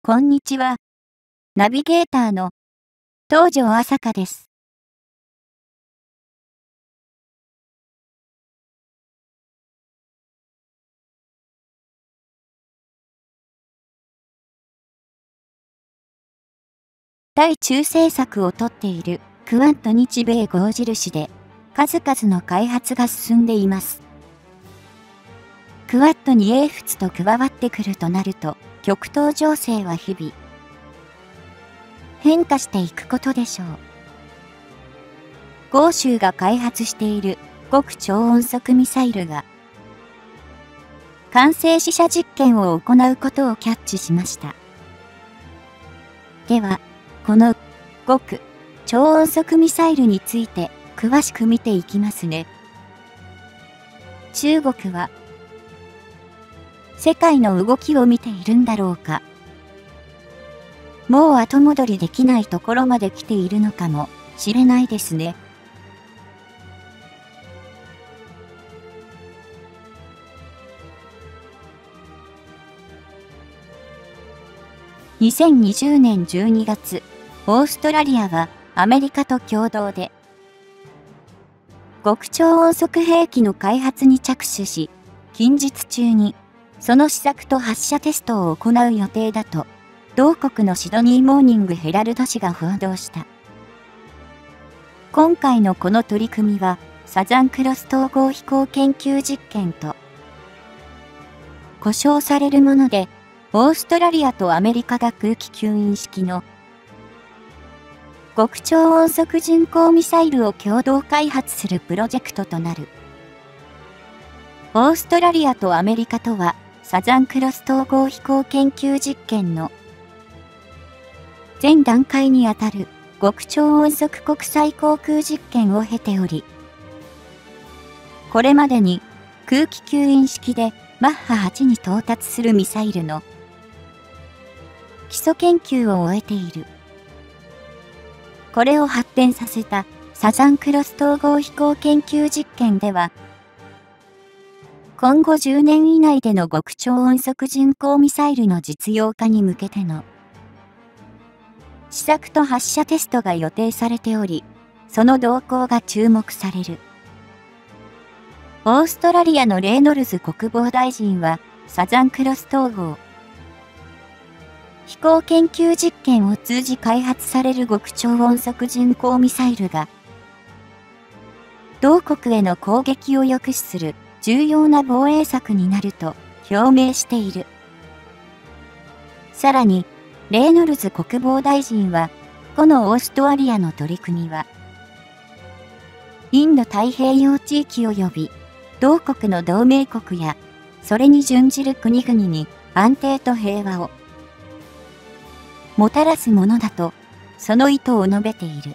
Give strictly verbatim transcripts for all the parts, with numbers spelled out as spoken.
こんにちは。ナビゲーターの東條朝香です。対中政策をとっているクアッド日米豪印で数々の開発が進んでいます。クアッドに英仏と加わってくるとなると、極東情勢は日々変化していくことでしょう。豪州が開発している極超音速ミサイルが完成試射実験を行うことをキャッチしました。では、この極超音速ミサイルについて詳しく見ていきますね。中国は世界の動きを見ているんだろうか。もう後戻りできないところまで来ているのかもしれないですね。にせんにじゅうねんじゅうにがつ、オーストラリアはアメリカと共同で極超音速兵器の開発に着手し、近日中にその試作と発射テストを行う予定だと、同国のシドニーモーニングヘラルド紙が報道した。今回のこの取り組みは、サザンクロス統合飛行研究実験と呼称されるもので、オーストラリアとアメリカが空気吸引式の極超音速巡航ミサイルを共同開発するプロジェクトとなる。オーストラリアとアメリカとは、サザンクロス統合飛行研究実験の前段階にあたる極超音速国際航空実験を経ており、これまでに空気吸引式でマッハはちに到達するミサイルの基礎研究を終えている。これを発展させたサザンクロス統合飛行研究実験では、今後じゅうねん以内での極超音速巡航ミサイルの実用化に向けての試作と発射テストが予定されており、その動向が注目される。オーストラリアのレイノルズ国防大臣は、サザンクロス統合飛行研究実験を通じ開発される極超音速巡航ミサイルが、同国への攻撃を抑止する重要な防衛策になると表明している。さらに、レイノルズ国防大臣は、このオーストラリアの取り組みは、インド太平洋地域及び、同国の同盟国や、それに準じる国々に安定と平和をもたらすものだと、その意図を述べている。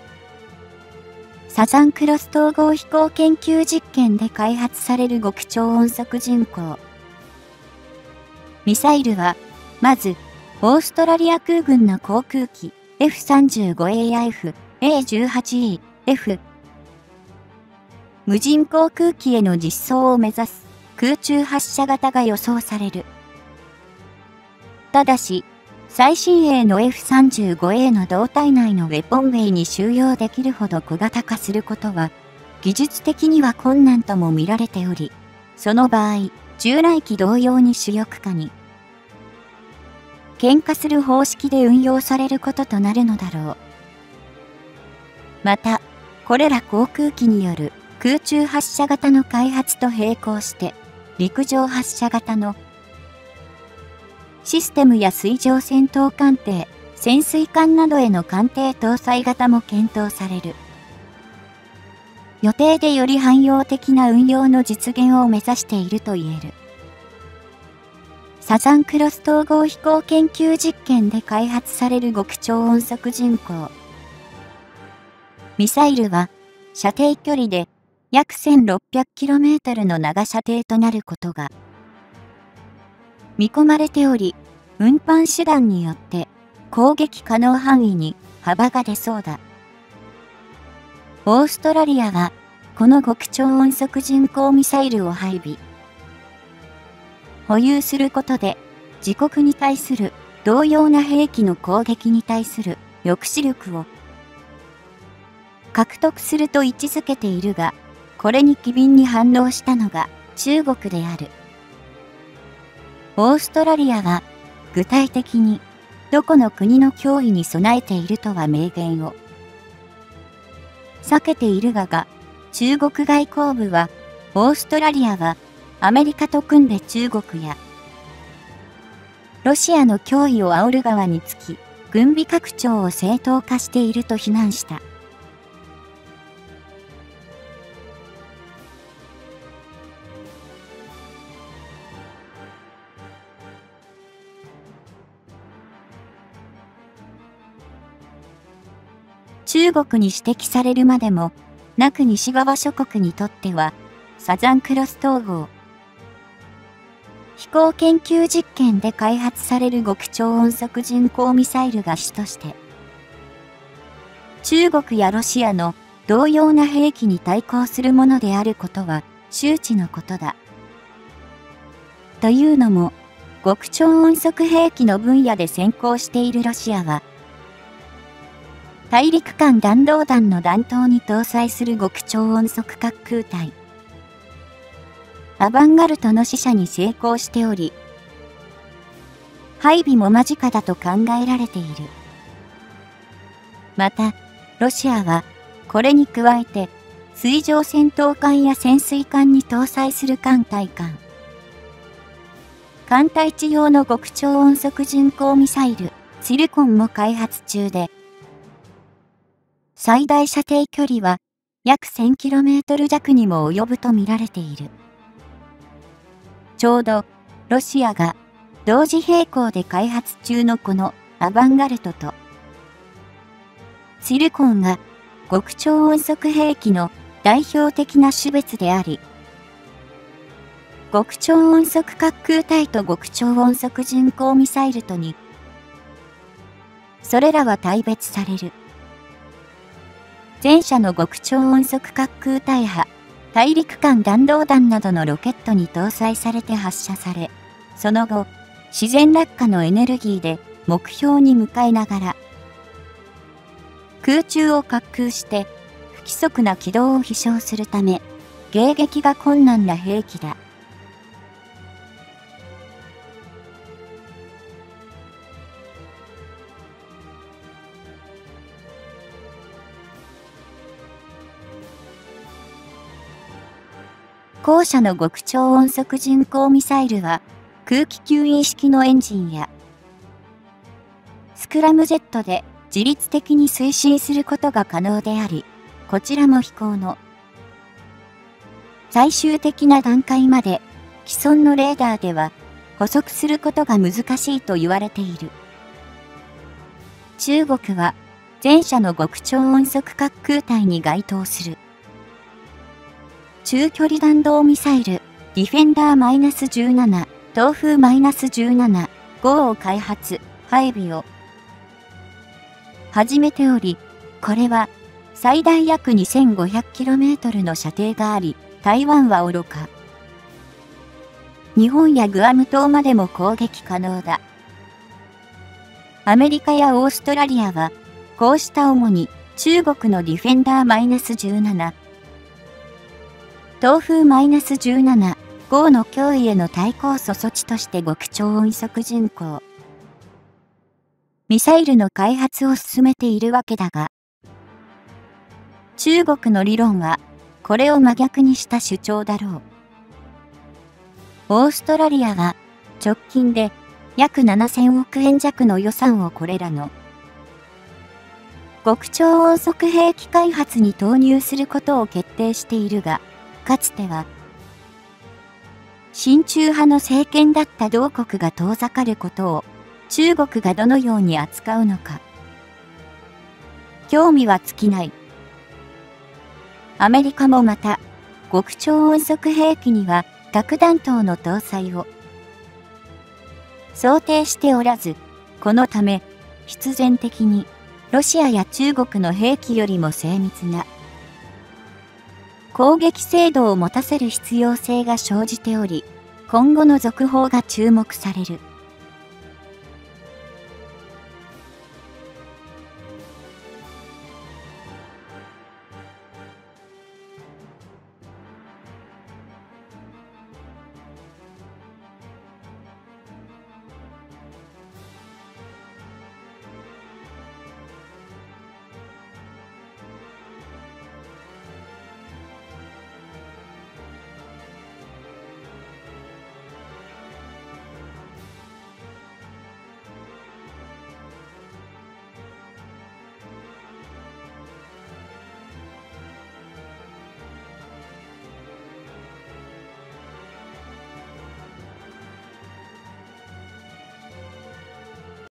サザンクロス統合飛行研究実験で開発される極超音速巡航ミサイルは、まず、オーストラリア空軍の航空機 エフさんじゅうごエーアイエフ、エーじゅうはちイー、F 無人航空機への実装を目指す空中発射型が予想される。ただし、最新鋭の エフさんじゅうごエー の胴体内のウェポンウェイに収容できるほど小型化することは、技術的には困難とも見られており、その場合、従来機同様に主翼化に喧嘩する方式で運用されることとなるのだろう。また、これら航空機による空中発射型の開発と並行して、陸上発射型のシステムや水上戦闘艦艇、潜水艦などへの艦艇搭載型も検討される。予定でより汎用的な運用の実現を目指していると言える。サザンクロス統合飛行研究実験で開発される極超音速巡航ミサイルは、射程距離で約 せんろっぴゃくキロメートル の長射程となることが見込まれており、運搬手段によって攻撃可能範囲に幅が出そうだ。オーストラリアは、この極超音速巡航ミサイルを配備、保有することで、自国に対する同様な兵器の攻撃に対する抑止力を獲得すると位置づけているが、これに機敏に反応したのが中国である。オーストラリアは具体的にどこの国の脅威に備えているとは明言を避けているがが、中国外交部はオーストラリアはアメリカと組んで中国やロシアの脅威を煽る側につき、軍備拡張を正当化していると非難した。中国に指摘されるまでもなく西側諸国にとっては、サザンクロス統合飛行研究実験で開発される極超音速巡航ミサイルが主として、中国やロシアの同様な兵器に対抗するものであることは周知のことだ。というのも、極超音速兵器の分野で先行しているロシアは、大陸間弾道弾の弾頭に搭載する極超音速滑空体アバンガルトの試射に成功しており、配備も間近だと考えられている。また、ロシアはこれに加えて水上戦闘艦や潜水艦に搭載する艦対艦艦対地用の極超音速巡航ミサイルツィルコンも開発中で、最大射程距離は約 せんキロメートル 弱にも及ぶと見られている。ちょうどロシアが同時並行で開発中のこのアバンガルトとツィルコンが極超音速兵器の代表的な種別であり、極超音速滑空体と極超音速巡航ミサイルとにそれらは大別される。前者の極超音速滑空体は大陸間弾道弾などのロケットに搭載されて発射され、その後自然落下のエネルギーで目標に向かいながら空中を滑空して不規則な軌道を飛翔するため迎撃が困難な兵器だ。後者の極超音速巡航ミサイルは空気吸引式のエンジンやスクラムジェットで自律的に推進することが可能であり、こちらも飛行の最終的な段階まで既存のレーダーでは捕捉することが難しいと言われている。中国は前者の極超音速滑空体に該当する中距離弾道ミサイルディフェンダー じゅうなな、東風 じゅうなな、ご を開発、配備を始めており、これは最大約 にせんごひゃくキロメートル の射程があり、台湾はおろか、日本やグアム島までも攻撃可能だ。アメリカやオーストラリアは、こうした主に中国のディフェンダー じゅうなな、東風 じゅうなな、ご の脅威への対抗措置として極超音速巡航ミサイルの開発を進めているわけだが、中国の理論はこれを真逆にした主張だろう。オーストラリアは直近で約ななせんおくえん弱の予算をこれらの極超音速兵器開発に投入することを決定しているが、かつては親中派の政権だった同国が遠ざかることを中国がどのように扱うのか興味は尽きない。アメリカもまた極超音速兵器には核弾頭の搭載を想定しておらず、このため必然的にロシアや中国の兵器よりも精密な攻撃精度を持たせる必要性が生じており、今後の続報が注目される。